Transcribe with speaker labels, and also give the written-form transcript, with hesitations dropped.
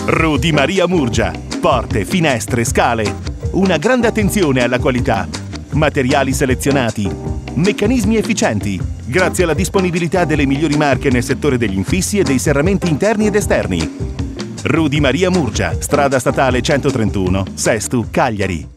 Speaker 1: Rudy Maria Murgia. Porte, finestre, scale. Una grande attenzione alla qualità. Materiali selezionati. Meccanismi efficienti. Grazie alla disponibilità delle migliori marche nel settore degli infissi e dei serramenti interni ed esterni. Rudy Maria Murgia, strada statale 131, Sestu, Cagliari.